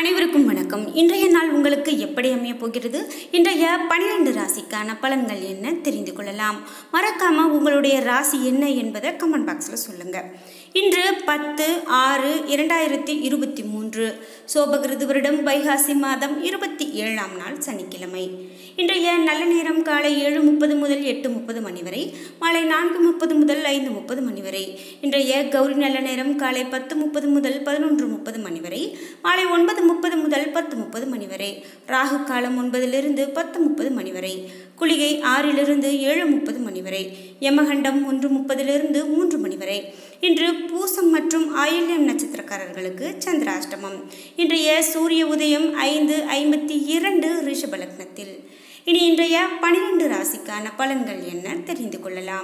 அனைவருக்கும் வணக்கம். இன்றைய நாள் உங்களுக்கு எப்படி அமைய போகிறது? இன்றைய 12 ராசிக்கான பலன்கள் என்ன தெரிந்து கொள்ளலாம். மறக்காம உங்களுடைய ராசி என்ன என்பதை கமெண்ட் பாக்ஸில் சொல்லுங்க. இன்று 10/6/2023 சோபகிருது வருடம் வைகாசி மாதம் 27ஆம் நாள் சனிக்கிழமை. இன்றைய நல்ல நேரம் காலை 7:30 முதல் 8:30 மணி வரை, மாலை 4:30 முதல் 5:30 மணி வரை. இன்றைய கௌரி நல்ல நேரம் காலை 10:30 முதல் 11:30 மணி வரை, மாலை 9:30 முதல் 10:30 மணி வரை. ராகு காலம் 9லிருந்து 10:30 மணி வரை. குளிகை 6லிருந்து 7:30 மணி வரை. யமகண்டம் 1:30லிருந்து 3 மணி வரை. இன்று பூசம் மற்றும் ஆயில்யம் நட்சத்திரக்காரர்களுக்கு சந்திராஷ்டமம். இன்றைய சூரிய உதயம் 5:52 ரிஷப லக்னத்தில். இனி இன்றைய 12 ராசிக்கான பலன்கள் என்ன தெரிந்து கொள்ளலாம்.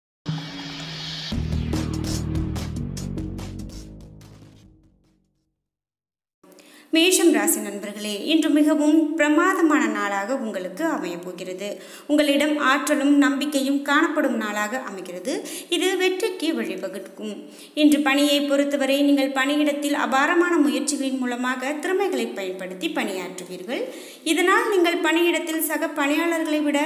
மேஷம் ராசி நண்பர்களே, இன்று மிகவும் பிரமாதமான நாளாக உங்களுக்கு அமையப் போகிறது. உங்களிடம் ஆற்றலும் நம்பிக்கையும் காணப்படும் நாளாக அமைகிறது. இது வெற்றிக்கு வழிவகுக்கும். இன்று பணியை பொறுத்தவரை நீங்கள் பணியிடத்தில் அபாரமான முயற்சிகளின் மூலமாக திறமைகளை பயன்படுத்தி பணியாற்றுவீர்கள். இதனால் நீங்கள் பணியிடத்தில் சக பணியாளர்களை விட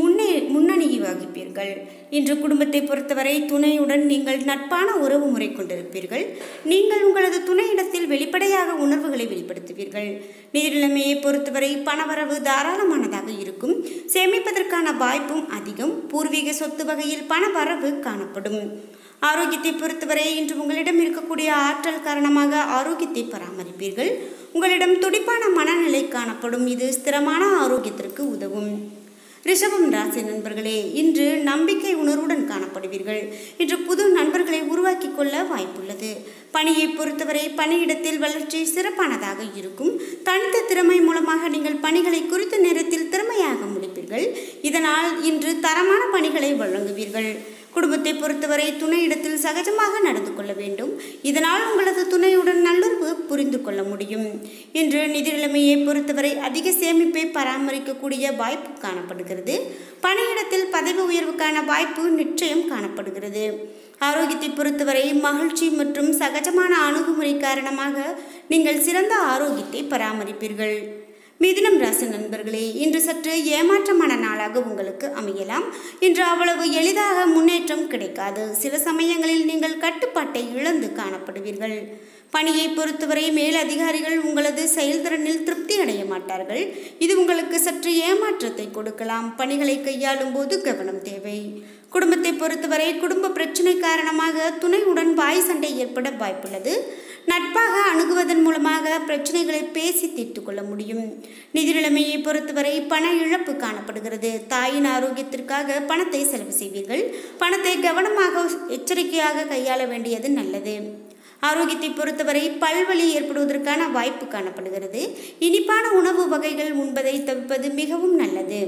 முன்னணி வகிப்பீர்கள். இன்று குடும்பத்தை பொறுத்தவரை துணையுடன் நீங்கள் நட்பான உறவு முறை கொண்டிருப்பீர்கள். நீங்கள் உங்களது துணையிடத்தில் வெளிப்படையாக உணர்வுகளை வெளிப்படுத்துவீர்கள். நிதி நிலைமையை பொறுத்தவரை பணவரவு தாராளமானதாக இருக்கும். சேமிப்பதற்கான வாய்ப்பும் அதிகம். பூர்வீக சொத்து வகையில் பணவரவு காணப்படும். ஆரோக்கியத்தை பொறுத்தவரை இன்று உங்களிடம் இருக்கக்கூடிய ஆற்றல் காரணமாக ஆரோக்கியத்தை பராமரிப்பீர்கள். உங்களிடம் துடிப்பான மனநிலை காணப்படும். இது ஸ்திரமான ஆரோக்கியத்திற்கு உதவும். ரிஷபம் ராசி நண்பர்களே, இன்று நம்பிக்கை உணர்வுடன் காணப்படுவீர்கள். இன்று புது நண்பர்களை உருவாக்கி கொள்ள வாய்ப்புள்ளது. பணியை பொறுத்தவரை பணியிடத்தில் வளர்ச்சி சிறப்பானதாக இருக்கும். தனித்த திறமை மூலமாக நீங்கள் பணிகளை குறித்த நேரத்தில் திறமையாக முடிப்பீர்கள். இதனால் இன்று தரமான பணிகளை வழங்குவீர்கள். குடும்பத்தை பொறுத்தவரை துணையிடத்தில் சகஜமாக நடந்து கொள்ள வேண்டும். இதனால் உங்களது துணையுடன் நல்லுறவு புரிந்து கொள்ள முடியும். இன்று நிதி நிலைமையை பொறுத்தவரை அதிக சேமிப்பை பராமரிக்கக்கூடிய வாய்ப்பு காணப்படுகிறது. பணியிடத்தில் பதவி உயர்வுக்கான வாய்ப்பு நிச்சயம் காணப்படுகிறது. ஆரோக்கியத்தை பொறுத்தவரை மகிழ்ச்சி மற்றும் சகஜமான அணுகுமுறை காரணமாக நீங்கள் சிறந்த ஆரோக்கியத்தை பராமரிப்பீர்கள். மிதுனம் ராசி நண்பர்களே, இன்று சற்று ஏமாற்றமான நாளாக உங்களுக்கு அமையலாம். இன்று அவ்வளவு எளிதாக முன்னேற்றம் கிடைக்காது. சில சமயங்களில் நீங்கள் கட்டுப்பாட்டை இழந்து காணப்படுவீர்கள். பணியை பொறுத்தவரை மேலதிகாரிகள் உங்களது செயல்திறனில் திருப்தி அடைய மாட்டார்கள். இது உங்களுக்கு சற்று ஏமாற்றத்தை கொடுக்கலாம். பணிகளை கையாளும் போது கவனம் தேவை. குடும்பத்தை பொறுத்தவரை குடும்ப பிரச்சனை காரணமாக துணையுடன் வாய் சண்டை ஏற்பட வாய்ப்புள்ளது. நட்பாக அணுகுவதன் மூலமாக பிரச்சனைகளை பேசி தீர்த்து கொள்ள முடியும். நிதி நிலைமையை பொறுத்தவரை பண இழப்பு காணப்படுகிறது. தாயின் ஆரோக்கியத்திற்காக பணத்தை செலவு செய்வீர்கள். பணத்தை கவனமாக எச்சரிக்கையாக கையாள வேண்டியது நல்லது. ஆரோக்கியத்தை பொறுத்தவரை பல்வலி ஏற்படுவதற்கான வாய்ப்பு காணப்படுகிறது. இனிப்பான உணவு வகைகள் உண்பதை தவிர்ப்பது மிகவும் நல்லது.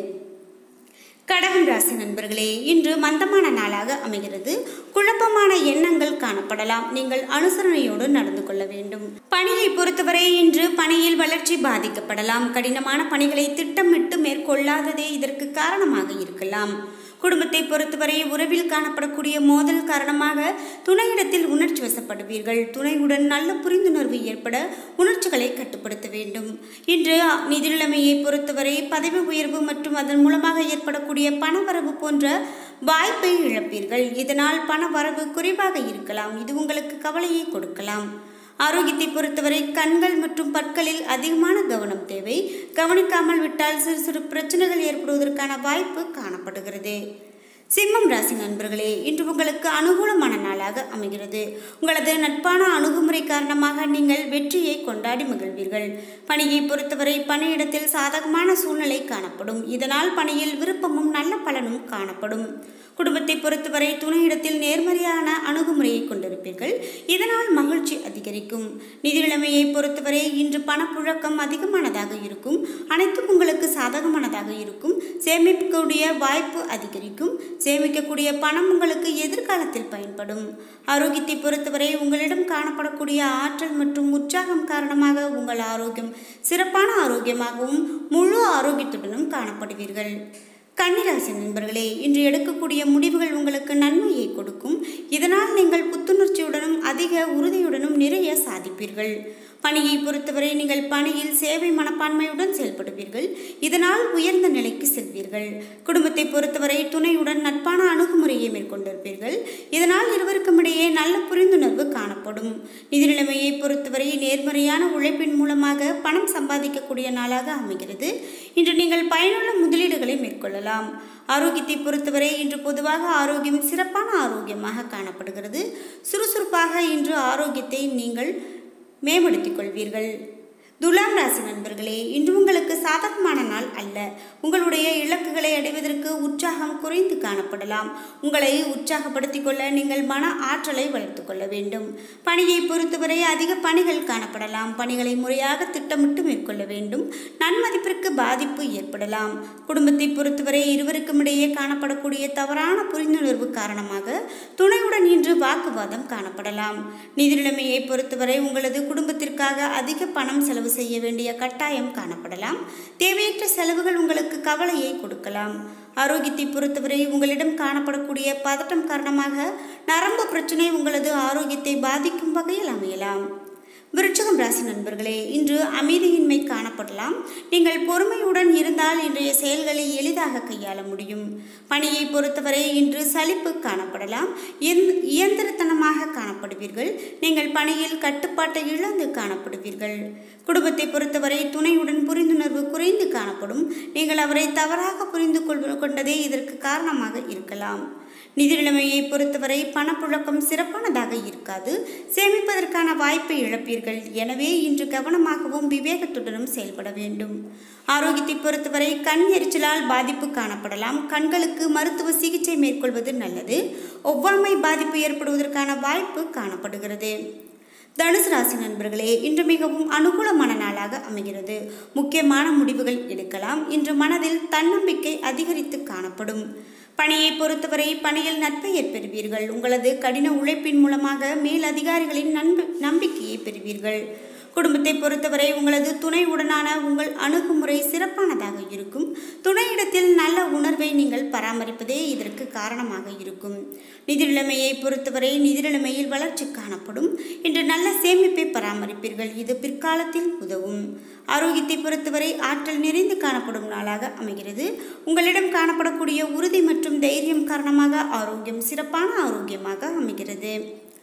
கடகம் ராசி நண்பர்களே, இன்று மந்தமான நாளாக அமைகிறது. குழப்பமான எண்ணங்கள் காணப்படலாம். நீங்கள் அனுசரணையோடு நடந்து கொள்ள வேண்டும். பணியை பொறுத்தவரை இன்று பணியில் வளர்ச்சி பாதிக்கப்படலாம். கடினமான பணிகளை திட்டமிட்டு மேற்கொள்ளாததே இதற்கு காரணமாக இருக்கலாம். குடும்பத்தை பொறுத்தவரை உறவில் காணப்படக்கூடிய மோதல் காரணமாக துணையிடத்தில் உணர்ச்சி வசப்படுவீர்கள். துணையுடன் நல்ல புரிந்துணர்வு ஏற்பட உணர்ச்சிகளை கட்டுப்படுத்த வேண்டும். இன்று நிதி நிலைமையை பொறுத்தவரை பதவி உயர்வு மற்றும் அதன் மூலமாக ஏற்படக்கூடிய பணவரவு போன்ற வாய்ப்பை இழப்பீர்கள். இதனால் பணவரவு குறைவாக இருக்கலாம். இது உங்களுக்கு கவலையை கொடுக்கலாம். ஆரோக்கியத்தை பொறுத்தவரை கண்கள் மற்றும் பற்களில் அதிகமான கவனம் தேவை. கவனிக்காமல் விட்டால் சிறு சிறு பிரச்சனைகள் ஏற்படுவதற்கான வாய்ப்பு காணப்படுகிறது. சிம்மம் ராசி நண்பர்களே, இன்று உங்களுக்கு அனுகூலமான நாளாக அமைகிறது. உங்களது நட்பான அணுகுமுறை காரணமாக நீங்கள் வெற்றியை கொண்டாடி மகிழ்வீர்கள். பணியை பொறுத்தவரை பணியிடத்தில் சாதகமான சூழ்நிலை காணப்படும். இதனால் பணியில் விருப்பமும் நல்ல பலனும் காணப்படும். குடும்பத்தை பொறுத்தவரை துணையிடத்தில் நேர்மறையான அணுகுமுறையை கொண்டிருப்பீர்கள். இதனால் மகிழ்ச்சி அதிகரிக்கும். நிதி நிலைமையை பொறுத்தவரை இன்று பணப்புழக்கம் அதிகமானதாக இருக்கும். அனைத்தும் உங்களுக்கு சாதகமானதாக இருக்கும். சேமிக்கக்கூடிய வாய்ப்பு அதிகரிக்கும். சேமிக்கக்கூடிய பணம் உங்களுக்கு எதிர்காலத்தில் பயன்படும். ஆரோக்கியத்தை பொறுத்தவரை உங்களிடம் காணப்படக்கூடிய ஆற்றல் மற்றும் உற்சாகம் காரணமாக உங்கள் ஆரோக்கியம் சிறப்பான ஆரோக்கியமாகவும் முழு ஆரோக்கியத்துடனும் காணப்படுவீர்கள். கன்னிராசி நண்பர்களே, இன்று எடுக்கக்கூடிய முடிவுகள் உங்களுக்கு நன்மையை கொடுக்கும். இதனால் நீங்கள் புத்துணர்ச்சியுடனும் அதிக உறுதியுடனும் நிறைய சாதிப்பீர்கள். பணியை பொறுத்தவரை நீங்கள் பணியில் சேவை மனப்பான்மையுடன் செயல்படுவீர்கள். இதனால் உயர்ந்த நிலைக்கு செல்வீர்கள். குடும்பத்தை பொறுத்தவரை துணையுடன் நட்பான அணுகுமுறையை மேற்கொண்டிருப்பீர்கள். இதனால் இருவருக்கும் இடையே நல்ல புரிந்துணர்வு காணப்படும். நிதி நிலைமையை பொறுத்தவரை நேர்மறையான உழைப்பின் மூலமாக பணம் சம்பாதிக்கக்கூடிய நாளாக அமைகிறது. இன்று நீங்கள் பயனுள்ள முதலீடுகளை மேற்கொள்ளலாம். ஆரோக்கியத்தை பொறுத்தவரை இன்று பொதுவாக ஆரோக்கியம் சிறப்பான ஆரோக்கியமாக காணப்படுகிறது. சுறுசுறுப்பாக இன்று ஆரோக்கியத்தை நீங்கள் மேம்படுத்திக் கொள்வீர்கள். துலாம் ராசி நண்பர்களே, இன்று உங்களுக்கு சாதகமான நாள் அல்ல. உங்களுடைய இலக்குகளை அடைவதற்கு உற்சாகம் குறைந்து காணப்படலாம். உங்களை உற்சாகப்படுத்திக் கொள்ள நீங்கள் மன ஆற்றலை வளர்த்து கொள்ள வேண்டும். பணியை பொறுத்தவரை அதிக பணிகள் காணப்படலாம். பணிகளை முறையாக திட்டமிட்டு மேற்கொள்ள வேண்டும். நன்மதிப்பிற்கு பாதிப்பு ஏற்படலாம். குடும்பத்தை பொறுத்தவரை இருவருக்கும் இடையே காணப்படக்கூடிய தவறான புரிந்துணர்வு காரணமாக துணையுடன் இன்று வாக்குவாதம் காணப்படலாம். நிதி நிலைமையை பொறுத்தவரை உங்களது குடும்பத்திற்காக அதிக பணம் செலவு செய்ய வேண்டிய கட்டாயம் காணப்படலாம். தேவையற்ற செலவுகள் உங்களுக்கு கவலையை கொடுக்கலாம். ஆரோக்கியத்தை பொறுத்தவரை உங்களிடம் காணப்படக்கூடிய பதட்டம் காரணமாக நரம்பு பிரச்சனை உங்களது ஆரோக்கியத்தை பாதிக்கும் வகையில் அமையலாம். விருச்சிகம் ராசி நண்பர்களே, இன்று அமைதியின்மை காணப்படலாம். நீங்கள் பொறுமையுடன் இருந்தால் இன்றைய செயல்களை எளிதாக கையாள முடியும். பணியை பொறுத்தவரை இன்று சலிப்பு காணப்படலாம். இயந்திரத்தனமாக காணப்படுவீர்கள். நீங்கள் பணியில் கட்டுப்பாட்டை இழந்து காணப்படுவீர்கள். குடும்பத்தை பொறுத்தவரை துணையுடன் புரிந்துணர்வு குறைந்து காணப்படும். நீங்கள் அவரை தவறாக புரிந்து கொண்டதே இதற்கு காரணமாக இருக்கலாம். நிதி நிலைமையை பொறுத்தவரை பணப்புழக்கம் சிறப்பானதாக இருக்காது. சேமிப்பதற்கான வாய்ப்பை இழப்பீர்கள். எனவே இன்று கவனமாகவும் விவேகத்துடனும் செயல்பட வேண்டும். ஆரோக்கியத்தை பொறுத்தவரை கண் எரிச்சலால் பாதிப்பு காணப்படலாம். கண்களுக்கு மருத்துவ சிகிச்சை மேற்கொள்வது நல்லது. ஒவ்வாமை பாதிப்பு ஏற்படுவதற்கான வாய்ப்பு காணப்படுகிறது. தனுசு ராசி நண்பர்களே, இன்று மிகவும் அனுகூலமான நாளாக அமைகிறது. முக்கியமான முடிவுகள் எடுக்கலாம். இன்று மனதில் தன்னம்பிக்கை அதிகரித்து காணப்படும். பணியை பொறுத்தவரை பணியில் நற்பெயர் பெறுவீர்கள். உங்களது கடின உழைப்பின் மூலமாக மேல் அதிகாரிகளின் நம்பிக்கையை பெறுவீர்கள். குடும்பத்தை பொறுத்தவரை உங்களது துணையுடனான உங்கள் அணுகுமுறை சிறப்பானதாக இருக்கும். துணையிடத்தில் நல்ல உணர்வை நீங்கள் பராமரிப்பதே இதற்கு காரணமாக இருக்கும். நிதி நிலைமையை பொறுத்தவரை நிதி நிலைமையில் வளர்ச்சி காணப்படும். இன்று நல்ல சேமிப்பை பராமரிப்பீர்கள். இது பிற்காலத்தில் உதவும். ஆரோக்கியத்தை பொறுத்தவரை ஆற்றல் நிறைந்து காணப்படும் நாளாக அமைகிறது. உங்களிடம் காணப்படக்கூடிய உறுதி மற்றும் தைரியம் காரணமாக ஆரோக்கியம் சிறப்பான ஆரோக்கியமாக அமைகிறது.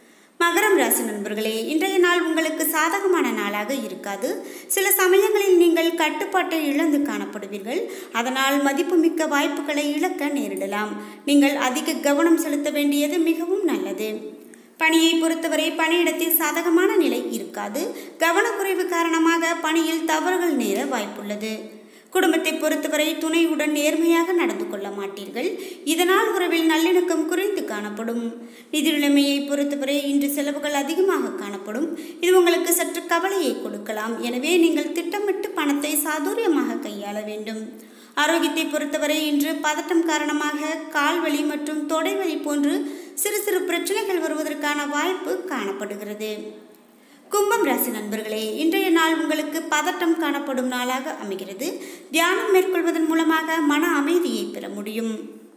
மகரம் ராசி நண்பர்களே, இன்றைய நாள் உங்களுக்கு சாதகமான நாளாக இருக்காது. சில சமயங்களில் நீங்கள் கட்டுப்பாட்டை இழந்து காணப்படுவீர்கள். அதனால் மதிப்புமிக்க வாய்ப்புகளை இழக்க நேரிடலாம். நீங்கள் அதிக கவனம் செலுத்த வேண்டியது மிகவும் நல்லது. பணியை பொறுத்தவரை பணியிடத்தில் சாதகமான நிலை இருக்காது. கவனக்குறைவு காரணமாக பணியில் தவறுகள் நேர வாய்ப்புள்ளது. குடும்பத்தை பொறுத்தவரை துணையுடன் நேர்மையாக நடந்து கொள்ள மாட்டீர்கள். இதனால் உறவில் நல்லிணக்கம் குறைந்து காணப்படும். நிதி நிலைமையை பொறுத்தவரை இன்று செலவுகள் அதிகமாக காணப்படும். இது உங்களுக்கு சற்று கவலையை கொடுக்கலாம். எனவே நீங்கள் திட்டமிட்டு பணத்தை சாதுரியமாக கையாள வேண்டும். ஆரோக்கியத்தை பொறுத்தவரை இன்று பதட்டம் காரணமாக கால்வலி மற்றும் தொடைவலி போன்று சிறு சிறு பிரச்சனைகள் வருவதற்கான வாய்ப்பு காணப்படுகிறது. கும்பம் ராசி நண்பர்களே, இன்றைய நாள் உங்களுக்கு பதட்டம் காணப்படும் நாளாக அமைகிறது. தியானம் மேற்கொள்வதன் மூலமாக மன அமைதியை பெற முடியும்.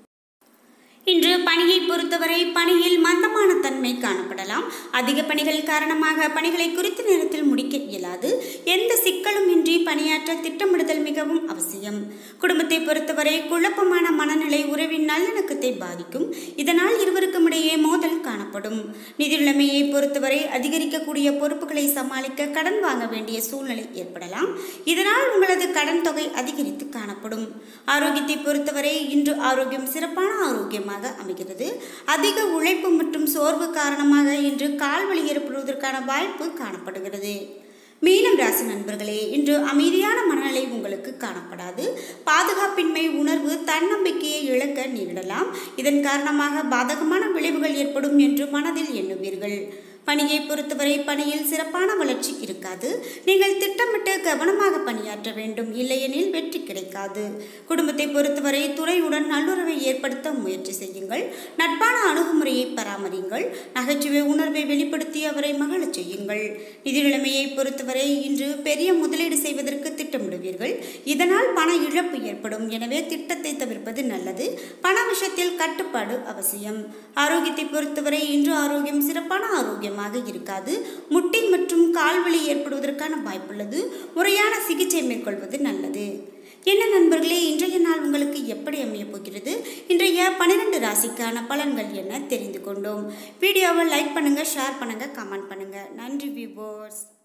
இன்று பணியை பொறுத்தவரை பணியில் மந்தமான தன்மை காணப்படலாம். அதிக பணிகள் காரணமாக பணிகளை குறித்த நேரத்தில் முடிக்க இயலாது. எந்த சிக்கலும் இன்றி பணியாற்ற திட்டமிடுதல் மிகவும் அவசியம். குடும்பத்தை பொறுத்தவரை குழப்பமான மனநிலை உறவின் நல்லிணக்கத்தை பாதிக்கும். இதனால் இருவருக்கும் இடையே மோதல் காணப்படும். நிதி நிலைமையை பொறுத்தவரை அதிகரிக்கக்கூடிய பொறுப்புகளை சமாளிக்க கடன் வாங்க வேண்டிய சூழ்நிலை ஏற்படலாம். இதனால் உங்களது கடன் தொகை அதிகரித்து காணப்படும். ஆரோக்கியத்தை பொறுத்தவரை இன்று ஆரோக்கியம் சிறப்பான ஆரோக்கியமாக அமைகிறது. அதிக உழைப்பு மற்றும் சோர்வு காரணமாக இன்று கால்வலி ஏற்படுவதற்கான வாய்ப்பு காணப்படுகிறது. மீனம் ராசி நண்பர்களே, இன்று அமைதியான மனநிலை உங்களுக்கு காணப்படாது. பாதுகாப்பின்மை உணர்வு தன்னம்பிக்கையை இழக்க நேரிடலாம். இதன் காரணமாக பாதகமான விளைவுகள் ஏற்படும் என்று மனதில் எண்ணுவீர்கள். பணியை பொறுத்தவரை பணியில் சிறப்பான வளர்ச்சி இருக்காது. நீங்கள் திட்டமிட்டு கவனமாக பணியாற்ற வேண்டும். இல்லையெனில் வெற்றி கிடைக்காது. குடும்பத்தை பொறுத்தவரை துணையுடன் நல்லுறவை ஏற்படுத்த முயற்சி செய்யுங்கள். நட்பான அணுகுமுறையை பராமரியுங்கள். நகைச்சுவை உணர்வை வெளிப்படுத்தி அவரை மகிழச் செய்யுங்கள். நிதி நிலைமையை பொறுத்தவரை இன்று பெரிய முதலீடு செய்வதற்கு திட்டமிடுவீர்கள். ஈடுபடுவீர்கள். இதனால் பண இழப்பு ஏற்படும். எனவே திட்டத்தை தவிர்ப்பது நல்லது. பண விஷயத்தில் கட்டுப்பாடு அவசியம். ஆரோக்கியத்தை பொறுத்தவரை இன்று ஆரோக்கியம் சிறப்பான ஆரோக்கியமாக இருக்காது. முட்டி மற்றும் கால்வலி ஏற்படுவதற்கான வாய்ப்புள்ளது. முறையான சிகிச்சை மேற்கொள்வது நல்லது. என்ன நண்பர்களே, இன்றைய நாள் உங்களுக்கு எப்படி அமையப் போகிறது? இன்றைய 12 ராசிக்கான பலன்கள் என்ன தெரிந்து கொண்டோம். வீடியோவை லைக் பண்ணுங்க, ஷேர் பண்ணுங்க, கமெண்ட் பண்ணுங்க. நன்றி வியூவர்ஸ்.